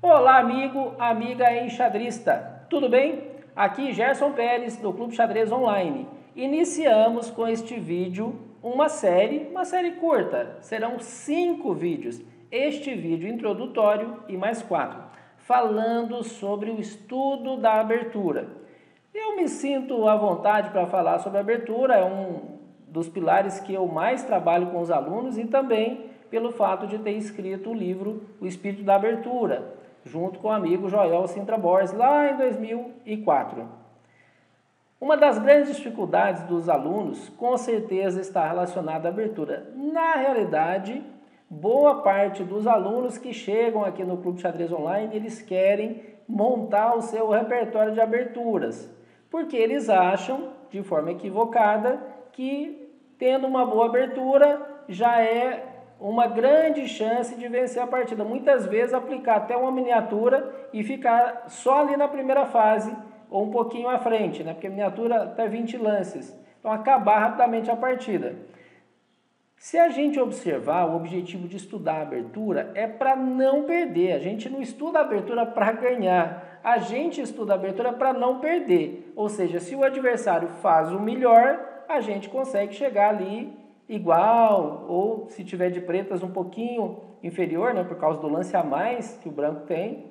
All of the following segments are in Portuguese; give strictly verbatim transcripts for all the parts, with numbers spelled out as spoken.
Olá, amigo, amiga enxadrista, tudo bem? Aqui Gerson Pérez, do Clube Xadrez Online. Iniciamos com este vídeo uma série, uma série curta, serão cinco vídeos. Este vídeo introdutório e mais quatro, falando sobre o estudo da abertura. Eu me sinto à vontade para falar sobre a abertura, é um dos pilares que eu mais trabalho com os alunos e também pelo fato de ter escrito o livro O Espírito da Abertura, junto com o amigo Joel Sintra Borges, lá em dois mil e quatro. Uma das grandes dificuldades dos alunos, com certeza, está relacionada à abertura. Na realidade, boa parte dos alunos que chegam aqui no Clube Xadrez Online, eles querem montar o seu repertório de aberturas, porque eles acham, de forma equivocada, que tendo uma boa abertura já é uma grande chance de vencer a partida. Muitas vezes aplicar até uma miniatura e ficar só ali na primeira fase ou um pouquinho à frente, né? Porque miniatura até vinte lances. Então acabar rapidamente a partida. Se a gente observar, o objetivo de estudar a abertura é para não perder. A gente não estuda a abertura para ganhar. A gente estuda a abertura para não perder. Ou seja, se o adversário faz o melhor, a gente consegue chegar ali igual, ou se tiver de pretas um pouquinho inferior, né, por causa do lance a mais que o branco tem.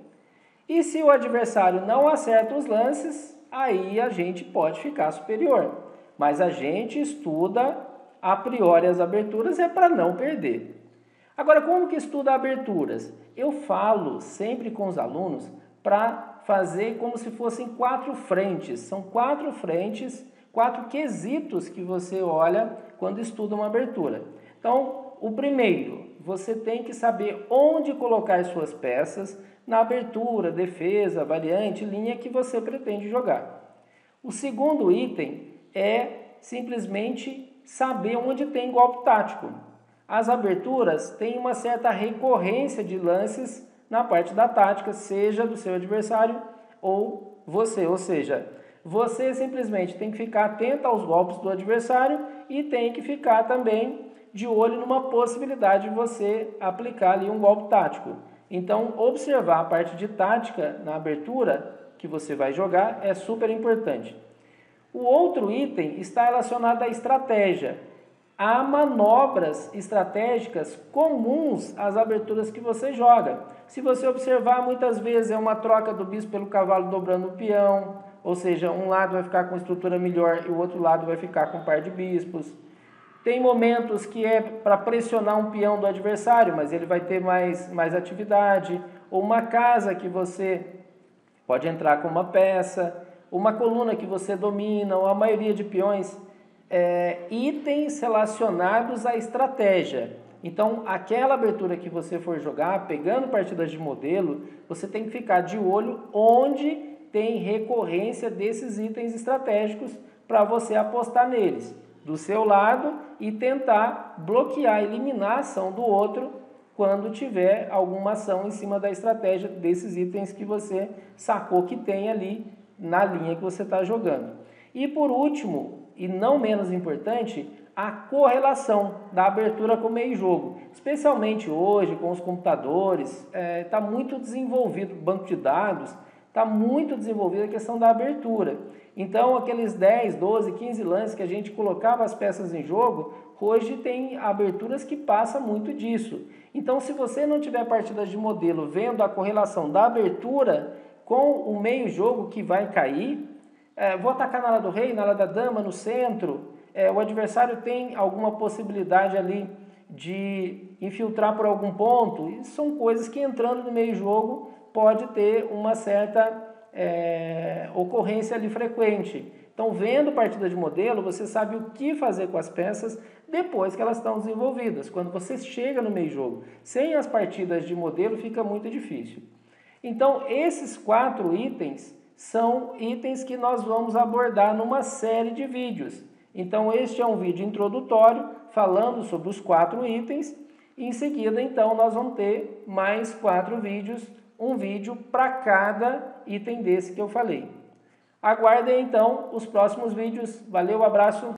E se o adversário não acerta os lances, aí a gente pode ficar superior. Mas a gente estuda a priori as aberturas é para não perder. Agora, como que estuda aberturas? Eu falo sempre com os alunos para fazer como se fossem quatro frentes. São quatro frentes, quatro quesitos que você olha quando estuda uma abertura. Então, o primeiro, você tem que saber onde colocar suas peças na abertura, defesa, variante, linha que você pretende jogar. O segundo item é simplesmente saber onde tem golpe tático. As aberturas têm uma certa recorrência de lances na parte da tática, seja do seu adversário ou você, ou seja, você simplesmente tem que ficar atento aos golpes do adversário e tem que ficar também de olho numa possibilidade de você aplicar ali um golpe tático. Então, observar a parte de tática na abertura que você vai jogar é super importante. O outro item está relacionado à estratégia. Há manobras estratégicas comuns às aberturas que você joga. Se você observar, muitas vezes é uma troca do bispo pelo cavalo dobrando o peão, ou seja, um lado vai ficar com estrutura melhor e o outro lado vai ficar com um par de bispos. Tem momentos que é para pressionar um peão do adversário, mas ele vai ter mais, mais atividade. Ou uma casa que você pode entrar com uma peça, uma coluna que você domina, ou a maioria de peões, é, itens relacionados à estratégia. Então, aquela abertura que você for jogar, pegando partidas de modelo, você tem que ficar de olho onde tem recorrência desses itens estratégicos para você apostar neles, do seu lado, e tentar bloquear, eliminar a ação do outro quando tiver alguma ação em cima da estratégia desses itens que você sacou que tem ali na linha que você está jogando. E por último, e não menos importante, a correlação da abertura com o meio jogo. Especialmente hoje, com os computadores, está é, muito desenvolvido o banco de dados, está muito desenvolvida a questão da abertura. Então, aqueles dez, doze, quinze lances que a gente colocava as peças em jogo, hoje tem aberturas que passam muito disso. Então, se você não tiver partidas de modelo vendo a correlação da abertura com o meio jogo que vai cair, é, vou atacar na ala do rei, na ala da dama, no centro, é, o adversário tem alguma possibilidade ali de infiltrar por algum ponto, isso são coisas que entrando no meio jogo pode ter uma certa é, ocorrência ali frequente. Então, vendo partida de modelo, você sabe o que fazer com as peças depois que elas estão desenvolvidas, quando você chega no meio jogo. Sem as partidas de modelo fica muito difícil. Então, esses quatro itens são itens que nós vamos abordar numa série de vídeos. Então, este é um vídeo introdutório falando sobre os quatro itens. E em seguida, então, nós vamos ter mais quatro vídeos, um vídeo para cada item desse que eu falei. Aguardem, então, os próximos vídeos. Valeu, abraço!